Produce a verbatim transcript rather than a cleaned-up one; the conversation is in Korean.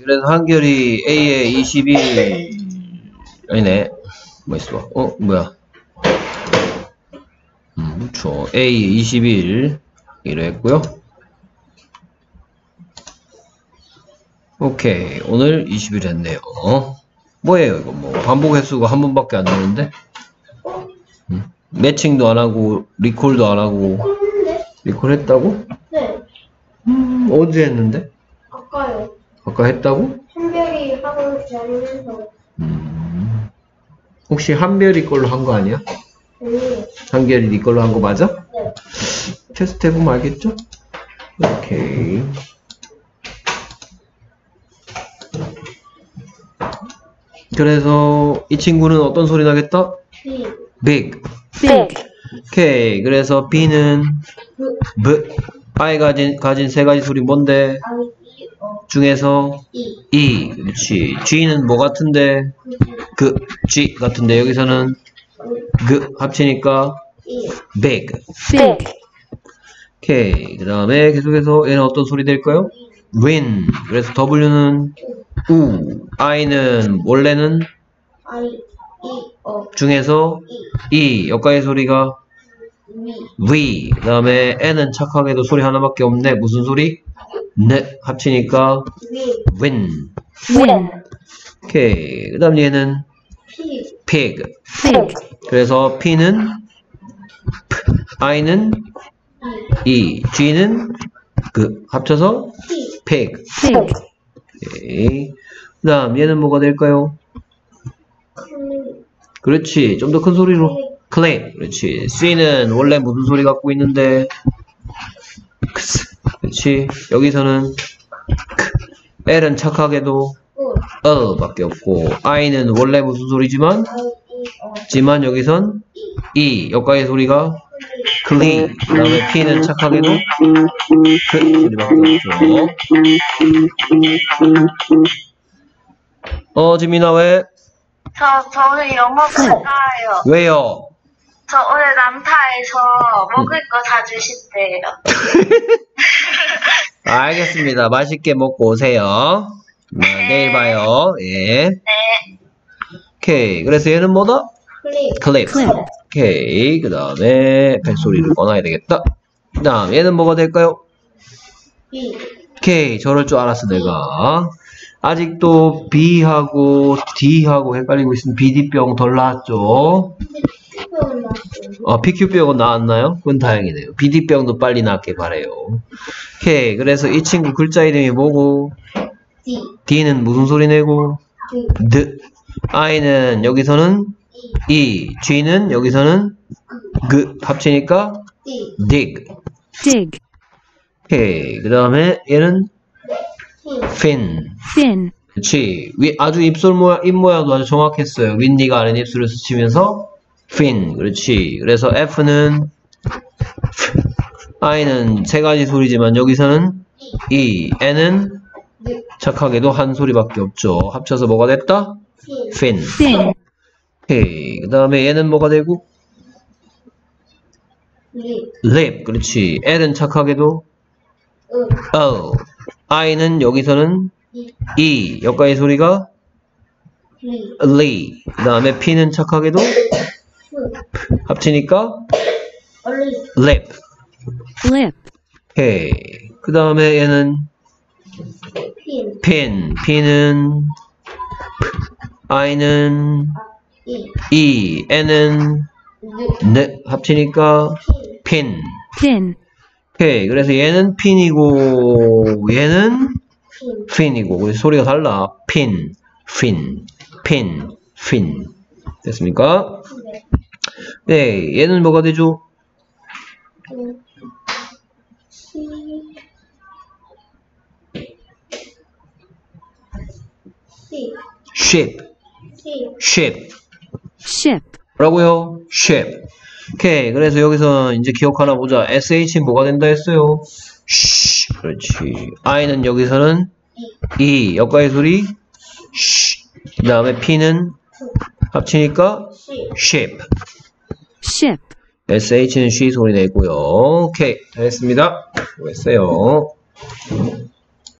그래서 한결이 A에 이십일. 아니네. 뭐 있어? 어, 뭐야? 음, 그렇죠. A 이십일. 이래 했고요. 오케이. 오늘 이십 일 했네요. 뭐예요, 이거? 뭐, 반복 횟수가 한 번밖에 안 되는데? 음, 매칭도 안 하고, 리콜도 안 하고. 리콜 했다고? 네. 음, 언제 했는데? 아까요. 아까 했다고? 한별이 하고 자리면서. 음, 혹시 한별이 걸로 한 거 아니야? 아니. 한결이 네 걸로 한 거 맞아? 네. 테스트 해보면 알겠죠? 오케이. 그래서 이 친구는 어떤 소리 나겠다? B. big. big, 오케이. 그래서 B는 B. B. I 가진, 가진 세 가지 소리 뭔데? 아니, E. 어. 중에서 E. E. 그렇지. G는 뭐 같은데? 그, G 같은데 여기서는 그 합치니까 E. big. big, 오케이. 그 다음에 계속해서 얘는 어떤 소리 될까요? win. 그래서 W는 우. I는 원래는 I. E. 어. 중에서 E. E. 여기까지 소리가 V. V. 그 다음에 N은 착하게도 소리 하나밖에 없네. 무슨 소리? 네. 합치니까 V. win. win, 오케이. 그 다음 얘는 P. pig. pig, 그래서 P는 P. I는 E. G는 그. 합쳐서 P. pig. pig, 오케이. 그 다음 얘는 뭐가 될까요? 클. 그렇지. 좀 더 큰 소리로. clap. 그렇지. C는 원래 무슨 소리 갖고 있는데? 크스. 그렇지. 여기서는 크. L은 착하게도 오. 어 밖에 없고 I는 원래 무슨 소리지만 I. E. 어. 지만 여기선 E. 여기까지 소리가 clean. 그 다음에 P는 착하게도 그 소리밖에 없죠. 어, 지민아 왜? 저, 저 오늘 영어 가요. 왜요? 저 오늘 남타에서 먹을 거 사주신대요. 알겠습니다. 맛있게 먹고 오세요. 네, 내일 봐요. 예. 네. 오케이. 그래서 얘는 뭐다? 클립. 클립. clip, 오케이. 그 다음에 벨소리를 꺼놔야 되겠다. 그 다음 얘는 뭐가 될까요? B. 오케이. 저럴 줄 알았어 내가. 아직도 B하고 D하고 헷갈리고 있으면 비디병 덜 나왔죠? Q병은 나왔어요. 어, 피큐병은 나왔나요? 그건 다행이네요. 비디병도 빨리 낫게 바래요. 오케이. 그래서 이 친구 글자 이름이 뭐고? D. D는 무슨 소리 내고? D. D. I는 여기서는 E. G는 여기서는 그 합치니까 D. dig. dig, 오케이. 그 다음에 얘는 Fin. fin. fin, 그렇지. 위, 아주 입술 모양, 입 모양도 아주 정확했어요. 윈디가 아래 입술을 스치면서 fin. 그렇지. 그래서 F는 I는 세 가지 소리지만 여기서는 E. N은 D. 착하게도 한 소리밖에 없죠. 합쳐서 뭐가 됐다? Fin. fin. fin, 오케이. 그 다음에 얘는 뭐가 되고? Lip. lip. 그렇지. L은 착하게도 응. O. I는 여기서는 E. E. 여기까지 소리가 Li. li. 그 다음에 P는 착하게도 F. 합치니까 Lip. lip. lip, 오케이. 그 다음에 얘는 Pin. pin. P는 I는 E. E. N은 N. N. 합치니까 Pin. pin. pin, 오케이. 그래서 얘는 핀이고 얘는 Fin. 핀이고 그래서 소리가 달라. 핀, 핀, 핀, 핀. 됐습니까? 네. 네. 얘는 뭐가 되죠? 음. C. C. ship, C. ship. ship, 뭐라고요? ship. 오케이. 그래서 여기서 이제 기억 하나 보자. sh는 뭐가 된다 했어요? 쉬. 그렇지. i는 여기서는 e. 여기까지 소리 쉬. 그 다음에 p는 합치니까 C. ship. ship. sh는 쉬 소리 내고요. 오케이. 잘했습니다. 수고했어요.